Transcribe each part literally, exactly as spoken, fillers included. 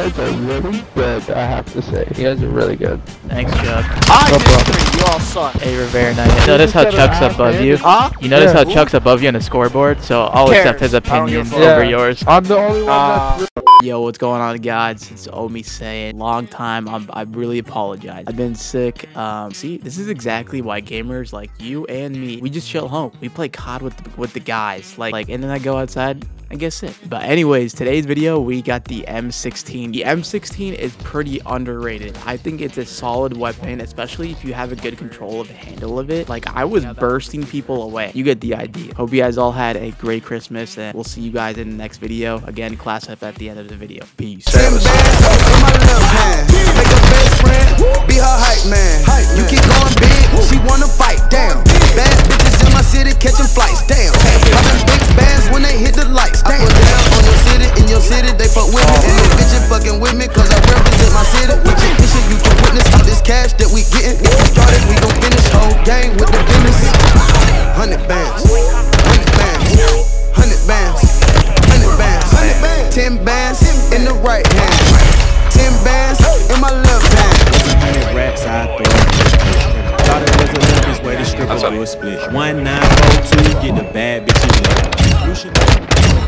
guys are really good, I have to say. You guys are really good. Thanks, Chuck. I disagree. You all suck. Hey, Rivera Knight. Notice how Chuck's above you? Huh? You notice Yeah. how Chuck's above you on the scoreboard? So I'll Cares? accept his opinion I don't give a over fuck. yours. I'm the only one Uh, that's Yo, what's going on, guys? It's Omi saying, long time. I'm, I really apologize. I've been sick. Um, see, this is exactly why gamers like you and me, we just chill home. We play C O D with the, with the guys, like, like, and then I go outside. I guess it. But anyways, today's video, we got the M sixteen. The M sixteen is pretty underrated. I think it's a solid weapon, especially if you have a good control of the handle of it. Like, I was bursting people away. You get the idea. Hope you guys all had a great Christmas, and we'll see you guys in the next video. Again, class up at the end of the video. Peace. Ten bands in my left hand. Make a best friend, be her hype man. You keep going big, she wanna fight. Damn. Bad bitches in my city catching flights. Damn. Popping big bands when they hit the lights. Damn. I put down on your city, in your city they fuck with me. And your bitches fucking with me, cause I represent my city. We check this shit, you can witness all this cash that we getting. If we started, we gon' finish whole gang with the business. Hundred bands, hundred bands, hundred bands, hundred bands, ten bands in the right hand, ten bands in my left hand. Hundred racks out there. Thought it was a Olympics way to strip a do a split. One nine four two, get the bad bitches. You should know.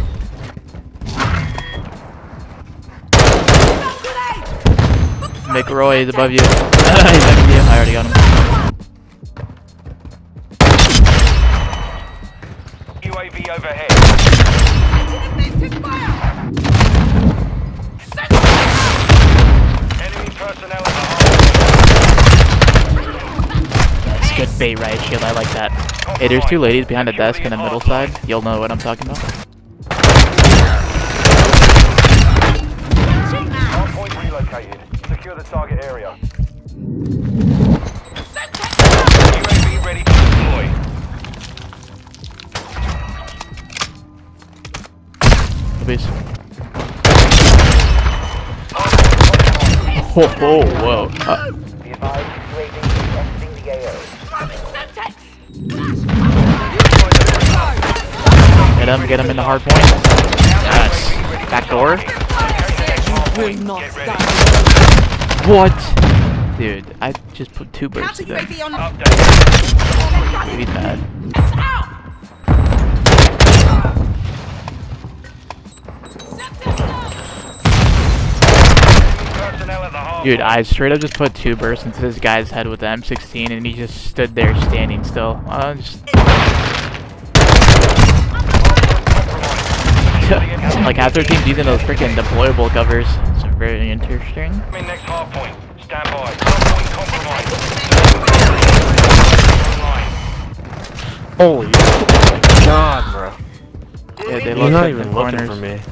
McRoy is above you. He's above you. I already got him. U A V overhead. Enemy personnel at That's good bait, right? Shield, I like that. Hey, there's two ladies behind the desk in the middle side. You'll know what I'm talking about. Hardpoint relocated. Secure the target area. U A V ready to deploy. Please. Oh, oh, whoa. Uh, Be advised, U A V is exiting the A O. get him, get him in the hard point. Yes. Back door. What? Dude, I just put two bursts in. He's mad. Dude, I straight up just put two bursts into this guy's head with the M sixteen, and he just stood there standing still. Uh, just like half their team's using those freaking deployable covers. It's very interesting. Next hard point. Stand by. Hard point compromised. Holy God, bro. Yeah, they You're look not like even the looking corners. for me.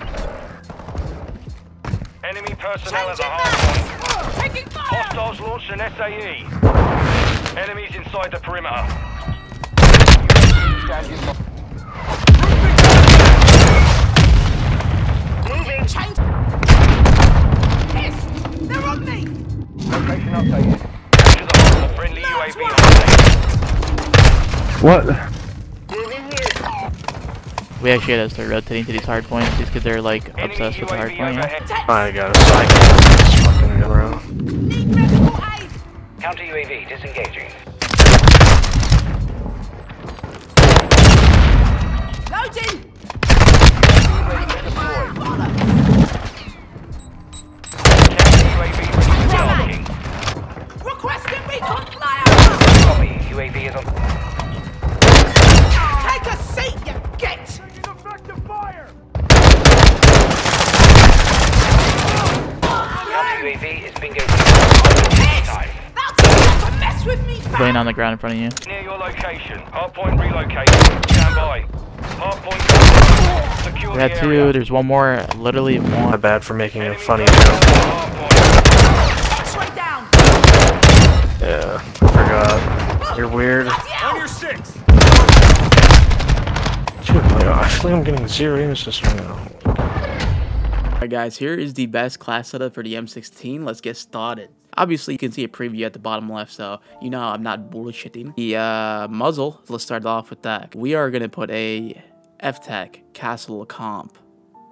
Enemy personnel at the hard point. Hostiles launched an S A E. Enemies inside the perimeter. Moving. Change. Yes, they're on me. Location updated. Capture the hostile. Friendly U A V on What? We actually had to start rotating to these hard points just because they're like obsessed with the hard point. Yeah? I got a psych. Fucking bro. Need medical aid. Counter U A V disengaging. Loading. Ready to deploy. Counter U A V ready to tasking. Requesting recon flyer. Copy. U A V is on. Take a seat, you get. Counter U A V is bingo. Time. That's to mess with me. Laying on the ground in front of you. Near your location. Hardpoint relocated. Stand by. Hardpoint secure We the had two. area. There's one more. Literally My one. bad for making a Enemy funny personnel joke. at the hardpoint. X-ray down. Yeah, forgot. You're weird. On your six. Dude, I feel like I'm getting zero aim assist right now. Alright guys, here is the best class setup for the M sixteen. Let's get started. Obviously, you can see a preview at the bottom left, so you know I'm not bullshitting. The uh, muzzle, let's start off with that. We are going to put a F TAC Castle comp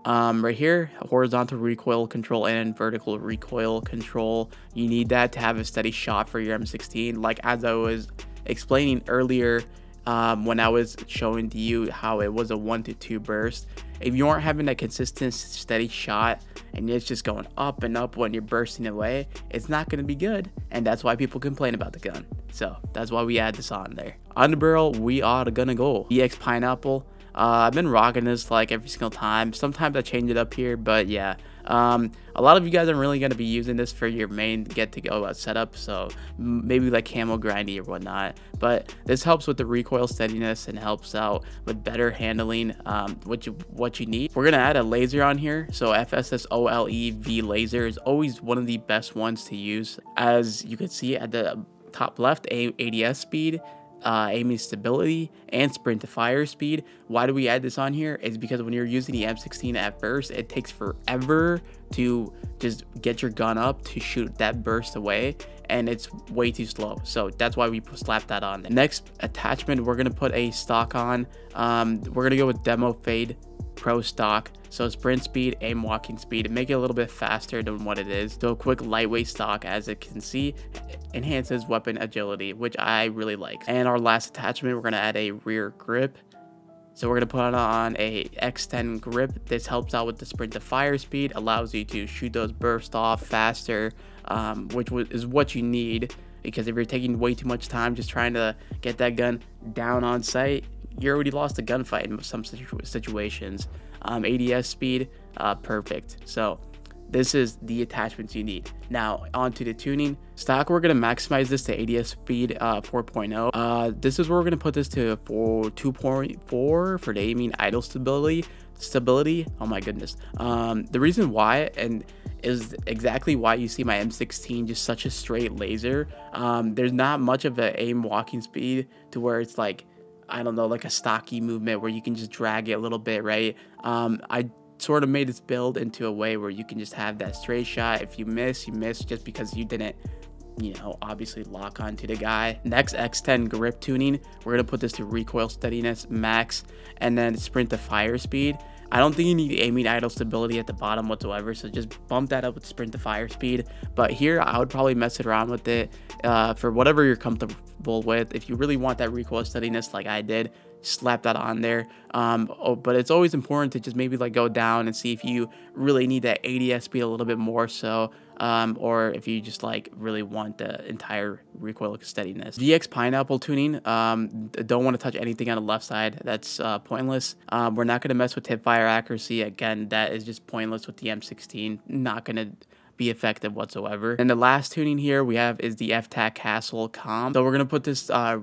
Um, right here, horizontal recoil control and vertical recoil control. You need that to have a steady shot for your M sixteen. Like as I was explaining earlier, um, when I was showing to you how it was a one to two burst. If you aren't having that consistent steady shot and it's just going up and up when you're bursting away, it's not going to be good. And that's why people complain about the gun. So that's why we add this on there. On the barrel, we are gonna go E X Pineapple. Uh, I've been rocking this like every single time. Sometimes I change it up here, but yeah. Um, a lot of you guys are really going to be using this for your main get-to-go setup, so maybe like camo grindy or whatnot. But this helps with the recoil steadiness and helps out with better handling, um, what you what you need. We're going to add a laser on here, so F S S O L E V laser is always one of the best ones to use. As you can see at the top left, A D S speed, Uh, aiming stability, and sprint to fire speed. Why do we add this on here? Is because when you're using the M sixteen at first, it takes forever to just get your gun up to shoot that burst away, and it's way too slow. So that's why we slap that on. The next attachment we're gonna put a stock on. Um, we're gonna go with Demo Fade Pro stock. So sprint speed, aim walking speed, make it a little bit faster than what it is. So a quick lightweight stock, as it can see, enhances weapon agility, which I really like. And our last attachment, we're gonna add a rear grip. So we're gonna put on a X ten grip. This helps out with the sprint to fire speed, allows you to shoot those bursts off faster, um, which is what you need. Because if you're taking way too much time just trying to get that gun down on sight, you already lost a gunfight in some situ situations. Um, A D S speed, uh, perfect. So this is the attachments you need. Now onto the tuning. Stock, we're gonna maximize this to A D S speed uh, four point oh. Uh, this is where we're gonna put this to for two point four for the aiming idle stability. Stability. Oh my goodness. Um, the reason why and is exactly why you see my M sixteen just such a straight laser. Um, there's not much of an aim walking speed to where it's like, I don't know, like a stocky movement where you can just drag it a little bit, right? Um, I sort of made this build into a way where you can just have that straight shot. If you miss, you miss just because you didn't, you know, obviously lock onto the guy. Next, X ten grip tuning. We're gonna put this to recoil steadiness max, and then sprint to fire speed. I don't think you need aiming idle stability at the bottom whatsoever, so just bump that up with sprint to fire speed. But here I would probably mess it around with it uh, for whatever you're comfortable with. If you really want that recoil steadiness like I did, slap that on there. Um, oh, but it's always important to just maybe like go down and see if you really need that A D S speed a little bit more so, um, or if you just like really want the entire recoil steadiness. V X Pineapple tuning, um, don't want to touch anything on the left side. That's uh, pointless. Um, we're not going to mess with hip fire accuracy. Again, that is just pointless with the M sixteen. Not going to be effective whatsoever. And the last tuning here we have is the F TAC Castle Com. So we're going to put this... Uh,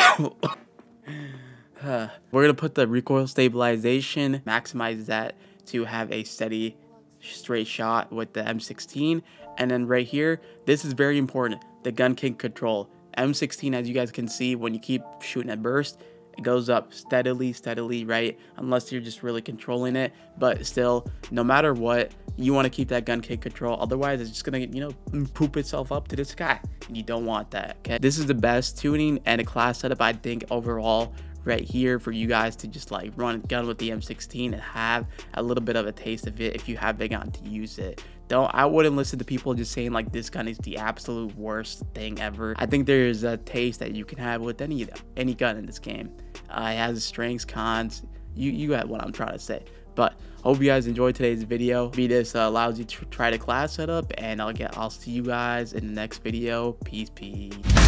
Uh, we're gonna put the recoil stabilization, maximize that to have a steady straight shot with the M sixteen. And then right here, this is very important, the gun kick control. M sixteen, as you guys can see, when you keep shooting a burst, it goes up steadily steadily, right? Unless you're just really controlling it. But still, no matter what, you want to keep that gun kick control, otherwise it's just gonna, you know, poop itself up to the sky. You don't want that. Okay, this is the best tuning and a class setup I think overall right here for you guys to just like run gun with the M sixteen and have a little bit of a taste of it if you have been gotten to use it. Don't I wouldn't listen to people just saying like this gun is the absolute worst thing ever. I think there is a taste that you can have with any any gun in this game. Uh, it has strengths, cons. You you got what I'm trying to say. But hope you guys enjoyed today's video. Maybe this uh, allows you to try the class setup, and I'll get I'll see you guys in the next video. Peace, peace.